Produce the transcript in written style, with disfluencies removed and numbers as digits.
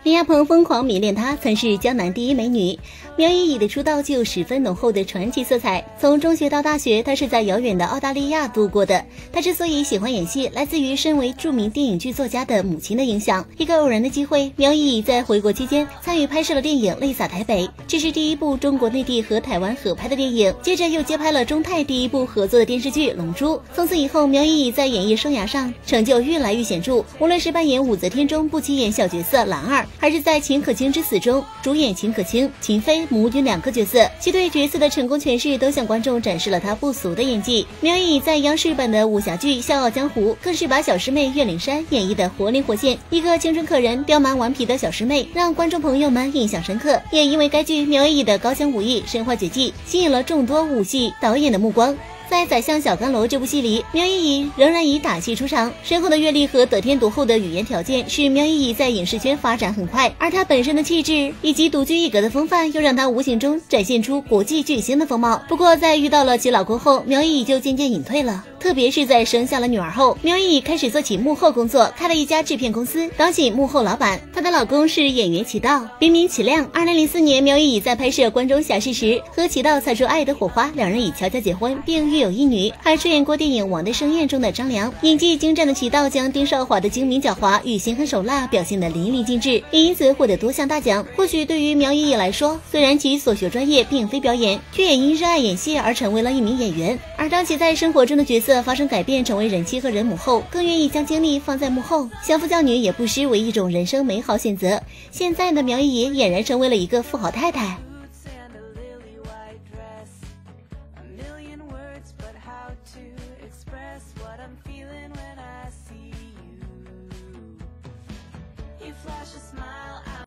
林亚鹏疯狂迷恋她，曾是江南第一美女。苗依依的出道就有十分浓厚的传奇色彩。从中学到大学，她是在遥远的澳大利亚度过的。她之所以喜欢演戏，来自于身为著名电影剧作家的母亲的影响。一个偶然的机会，苗依依在回国期间参与拍摄了电影《泪洒台北》，这是第一部中国内地和台湾合拍的电影。接着又接拍了中泰第一部合作的电视剧《龙珠》。从此以后，苗依依在演艺生涯上成就越来越显著。无论是扮演武则天中不起眼小角色兰儿，还是在秦可卿之死中主演秦可卿、秦飞母女两个角色，其对角色的成功诠释都向观众展示了她不俗的演技。苗依依在央视版的武侠剧《笑傲江湖》更是把小师妹岳灵珊演绎的活灵活现，一个青春可人、刁蛮顽皮的小师妹，让观众朋友们印象深刻。也因为该剧，苗依依的高强武艺、身怀绝技，吸引了众多武戏导演的目光。在《宰相小甘楼》这部戏里，苗依依仍然以打戏出场，深厚的阅历和得天独厚的语言条件使苗依依在影视圈发展很快，而她本身的气质以及独具一格的风范，又让她无形中展现出国际巨星的风貌。不过，在遇到了其老公后，苗依依就渐渐隐退了。特别是在生下了女儿后，苗依依开始做起幕后工作，开了一家制片公司，当起幕后老板。她的老公是演员齐道，别名齐亮。2004年，苗依依在拍摄《关中侠士》时，和齐道擦出爱的火花，两人已悄悄结婚，并育有一女，还出演过电影《王的盛宴》中的张良。演技精湛的齐道将丁少华的精明狡猾与心狠手辣表现得淋漓尽致，也因此获得多项大奖。或许对于苗依依来说，虽然其所学专业并非表演，却也因热爱演戏而成为了一名演员。而当其在生活中的角色发生改变，成为人妻和人母后，更愿意将精力放在幕后，相夫教女也不失为一种人生美好选择。现在的苗依依俨然成为了一个富豪太太。